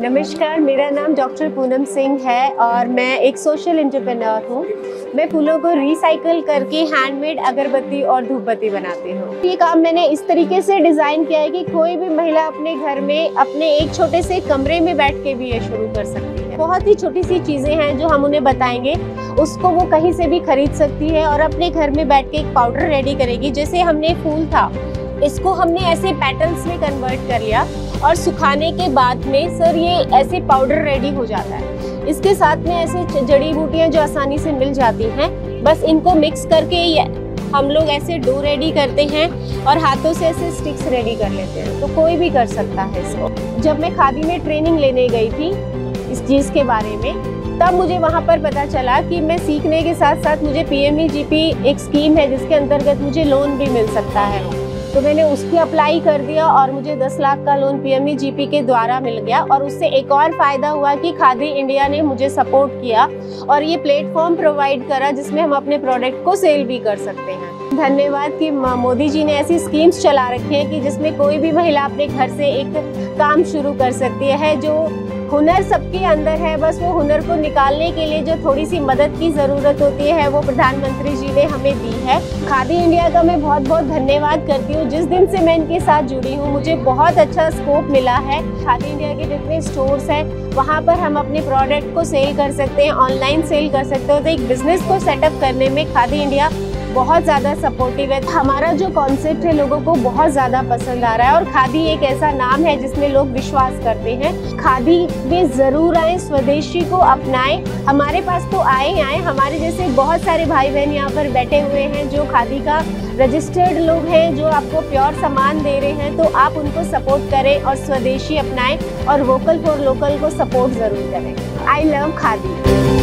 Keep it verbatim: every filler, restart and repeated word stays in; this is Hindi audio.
नमस्कार, मेरा नाम डॉक्टर पूनम सिंह है और मैं एक सोशल एंटरप्रेन्योर हूँ। मैं फूलों को रिसाइकल करके हैंडमेड अगरबत्ती और धूपबत्ती बनाती हूँ। ये काम मैंने इस तरीके से डिज़ाइन किया है कि कोई भी महिला अपने घर में अपने एक छोटे से कमरे में बैठ के भी ये शुरू कर सकती है। बहुत ही छोटी सी चीज़ें हैं जो हम उन्हें बताएंगे, उसको वो कहीं से भी खरीद सकती है और अपने घर में बैठ के एक पाउडर रेडी करेगी। जैसे हमने फूल था, इसको हमने ऐसे पेटल्स में कन्वर्ट कर लिया और सुखाने के बाद में सर ये ऐसे पाउडर रेडी हो जाता है। इसके साथ में ऐसे जड़ी बूटियां जो आसानी से मिल जाती हैं, बस इनको मिक्स करके ये हम लोग ऐसे डो रेडी करते हैं और हाथों से ऐसे स्टिक्स रेडी कर लेते हैं। तो कोई भी कर सकता है इसको। जब मैं खादी में ट्रेनिंग लेने गई थी इस चीज़ के बारे में, तब मुझे वहाँ पर पता चला कि मैं सीखने के साथ साथ मुझे P M E G P एक स्कीम है जिसके अंतर्गत मुझे लोन भी मिल सकता है। तो मैंने उसकी अप्लाई कर दिया और मुझे दस लाख का loan P M E G P के द्वारा मिल गया। और उससे एक और फ़ायदा हुआ कि खादी इंडिया ने मुझे सपोर्ट किया और ये प्लेटफॉर्म प्रोवाइड करा जिसमें हम अपने प्रोडक्ट को सेल भी कर सकते हैं। धन्यवाद कि मोदी जी ने ऐसी स्कीम्स चला रखी हैं कि जिसमें कोई भी महिला अपने घर से एक काम शुरू कर सकती है। जो हुनर सबके अंदर है, बस वो हुनर को निकालने के लिए जो थोड़ी सी मदद की ज़रूरत होती है वो प्रधानमंत्री जी ने हमें दी है। खादी इंडिया का मैं बहुत बहुत धन्यवाद करती हूँ। जिस दिन से मैं इनके साथ जुड़ी हूँ मुझे बहुत अच्छा स्कोप मिला है। खादी इंडिया के जितने स्टोर्स हैं वहाँ पर हम अपने प्रोडक्ट को सेल कर सकते हैं, ऑनलाइन सेल कर सकते हैं। तो एक बिजनेस को सेटअप करने में खादी इंडिया बहुत ज़्यादा सपोर्टिव है। हमारा जो कॉन्सेप्ट है लोगों को बहुत ज़्यादा पसंद आ रहा है और खादी एक ऐसा नाम है जिसमें लोग विश्वास करते हैं। खादी में ज़रूर आए, स्वदेशी को अपनाएं। हमारे पास तो आए आए हमारे जैसे बहुत सारे भाई बहन यहाँ पर बैठे हुए हैं जो खादी का रजिस्टर्ड लोग हैं, जो आपको प्योर सामान दे रहे हैं। तो आप उनको सपोर्ट करें और स्वदेशी अपनाएं और वोकल फॉर लोकल को सपोर्ट ज़रूर करें। I love khadi.